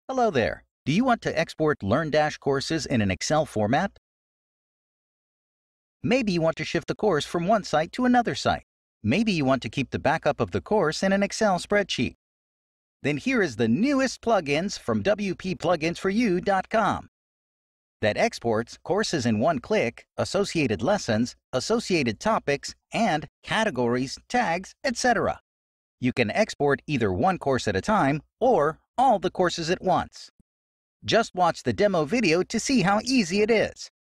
Hello there. Do you want to export LearnDash courses in an Excel format? Maybe you want to shift the course from one site to another site. Maybe you want to keep the backup of the course in an Excel spreadsheet. Then here is the newest plugins from wppluginsforyou.com that exports courses in one click, associated lessons, associated topics, and categories, tags, etc. You can export either one course at a time or all the courses at once. Just watch the demo video to see how easy it is.